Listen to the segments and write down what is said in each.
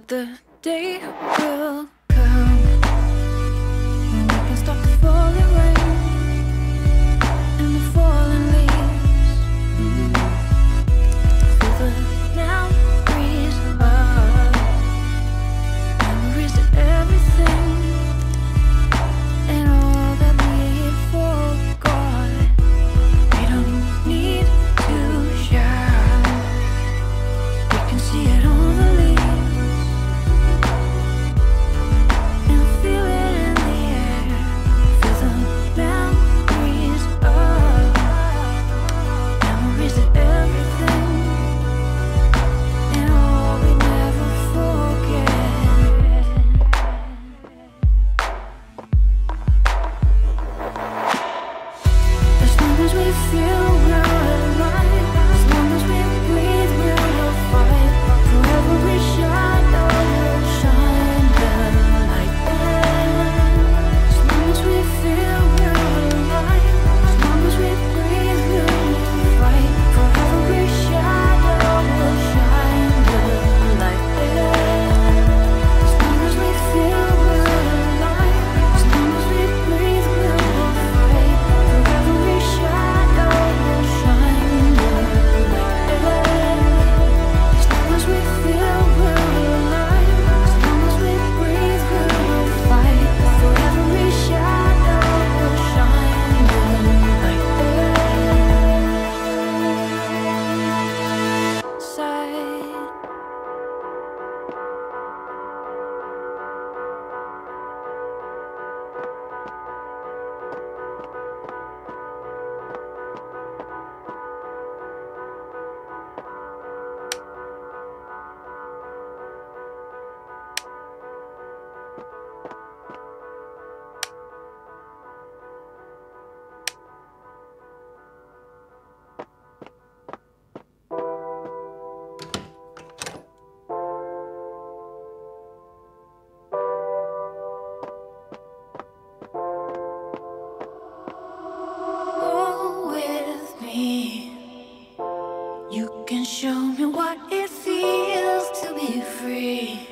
But the day will come when we can stop the falling rain and the falling leaves. Feel the memories of everything and all that we forgot. We don't need to shout, we can see it on the leaves and feel it in the air. Feel the memories of everything and all we never forget. As long as we feel we're alive, as long as we breathe, we will fight. Forever we shadow will shine the light there. As long as we feel we're alive, as long as we breathe, we will fight. Forever we shadow will shine the light there. As long as we feel we're alive, as long as we breathe, we will fight. Forever we shadow will shine the light there. As long as we feel we're alive, as long as we breathe, we will fight. Forever we shadow will shine the light there. Side. Go with me. You can show me what it feels to be free.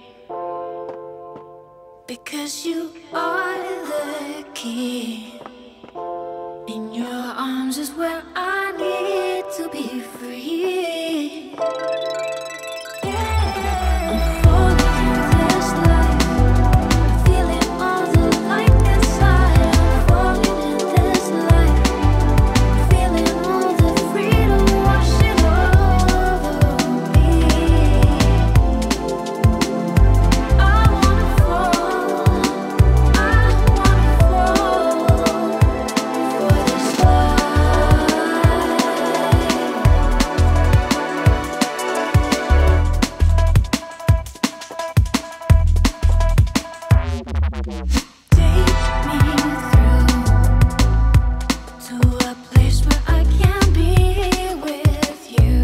Because you are the key. In your arms is where I need to be free. I'm falling in this life, feeling all the light inside. I'm falling in this life, feeling all the freedom washing over me. I wanna fall for this life. Take me through to a place where I can be with you.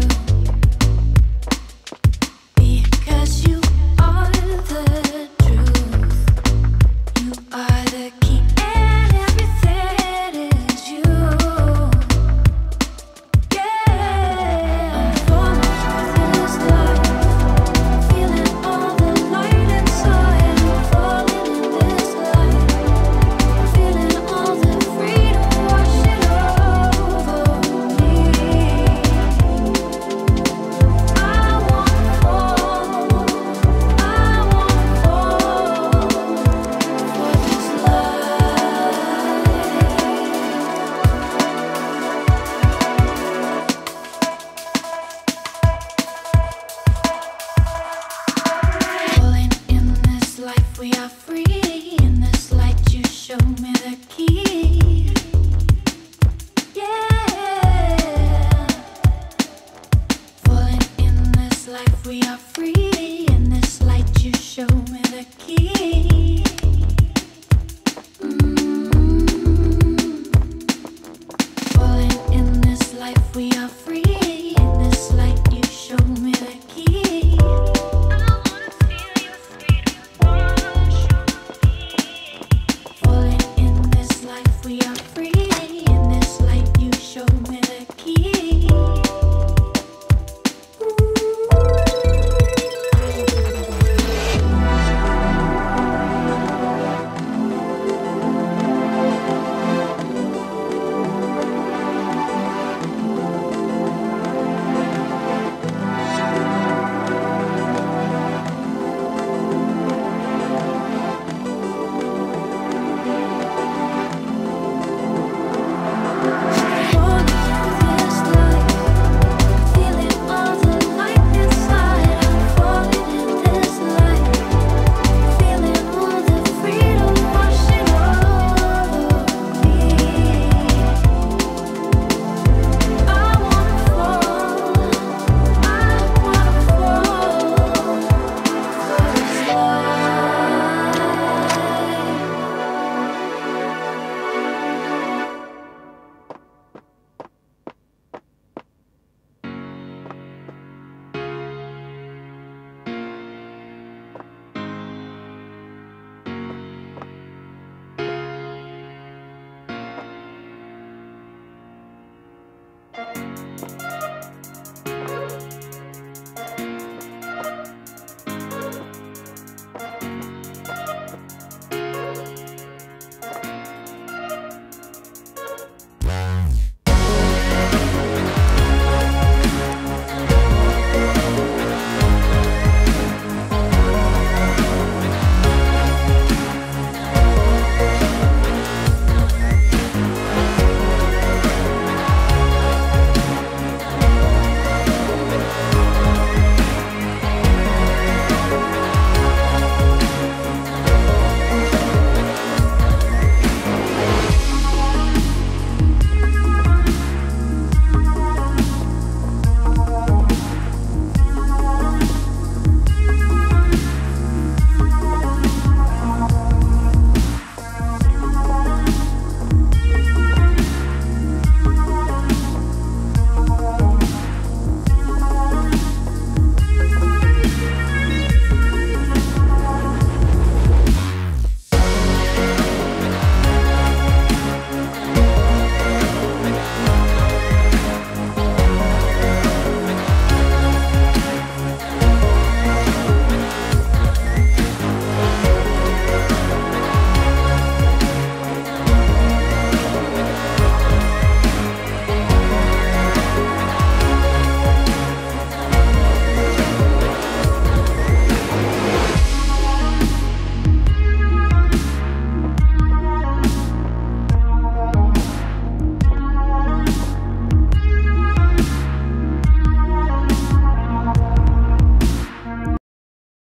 Because you are the truth, you are the key, and everything is you. Yeah, I'm falling for this life, feeling all the light inside. I'm falling in this life, feeling all the freedom washing over me. I wanna fall for this life. Falling in this life, we are free. In this light, you show me the key.